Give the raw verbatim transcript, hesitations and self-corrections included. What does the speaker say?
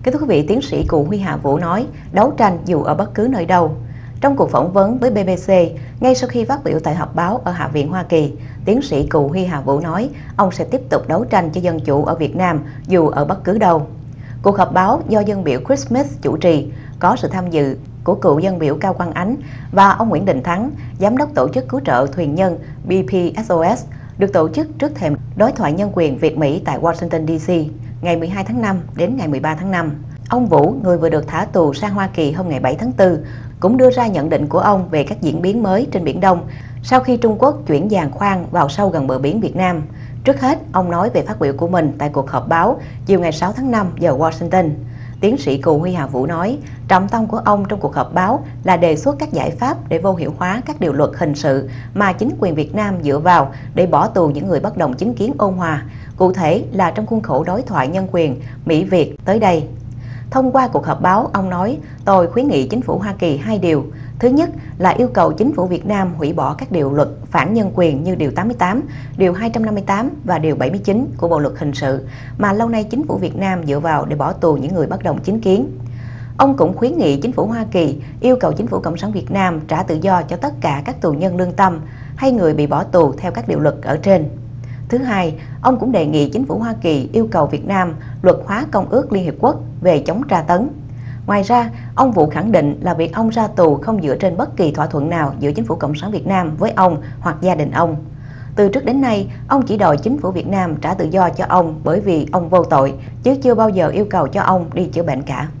Kính thưa quý vị, tiến sĩ Cù Huy Hà Vũ nói, đấu tranh dù ở bất cứ nơi đâu. Trong cuộc phỏng vấn với bê bê xê, ngay sau khi phát biểu tại họp báo ở Hạ viện Hoa Kỳ, tiến sĩ Cù Huy Hà Vũ nói ông sẽ tiếp tục đấu tranh cho dân chủ ở Việt Nam dù ở bất cứ đâu. Cuộc họp báo do dân biểu Chris Smith chủ trì, có sự tham dự của cựu dân biểu Cao Quang Ánh và ông Nguyễn Đình Thắng, giám đốc tổ chức cứu trợ thuyền nhân bê pê ét o ét, được tổ chức trước thềm đối thoại nhân quyền Việt-Mỹ tại Washington đê xê ngày mười hai tháng năm đến ngày mười ba tháng năm. Ông Vũ, người vừa được thả tù sang Hoa Kỳ hôm ngày bảy tháng tư, cũng đưa ra nhận định của ông về các diễn biến mới trên Biển Đông sau khi Trung Quốc chuyển giàn khoan vào sâu gần bờ biển Việt Nam. Trước hết, ông nói về phát biểu của mình tại cuộc họp báo chiều ngày sáu tháng năm giờ Washington. Tiến sĩ Cù Huy Hà Vũ nói, trọng tâm của ông trong cuộc họp báo là đề xuất các giải pháp để vô hiệu hóa các điều luật hình sự mà chính quyền Việt Nam dựa vào để bỏ tù những người bất đồng chính kiến ôn hòa, cụ thể là trong khuôn khổ đối thoại nhân quyền Mỹ-Việt tới đây. Thông qua cuộc họp báo, ông nói, tôi khuyến nghị chính phủ Hoa Kỳ hai điều. Thứ nhất là yêu cầu chính phủ Việt Nam hủy bỏ các điều luật phản nhân quyền như điều tám mươi tám, điều hai trăm năm mươi tám và điều bảy mươi chín của Bộ luật hình sự mà lâu nay chính phủ Việt Nam dựa vào để bỏ tù những người bất đồng chính kiến. Ông cũng khuyến nghị chính phủ Hoa Kỳ yêu cầu chính phủ Cộng sản Việt Nam trả tự do cho tất cả các tù nhân lương tâm hay người bị bỏ tù theo các điều luật ở trên. Thứ hai, ông cũng đề nghị chính phủ Hoa Kỳ yêu cầu Việt Nam luật hóa Công ước Liên Hiệp Quốc về chống tra tấn. Ngoài ra, ông Vũ khẳng định là việc ông ra tù không dựa trên bất kỳ thỏa thuận nào giữa chính phủ Cộng sản Việt Nam với ông hoặc gia đình ông. Từ trước đến nay, ông chỉ đòi chính phủ Việt Nam trả tự do cho ông bởi vì ông vô tội, chứ chưa bao giờ yêu cầu cho ông đi chữa bệnh cả.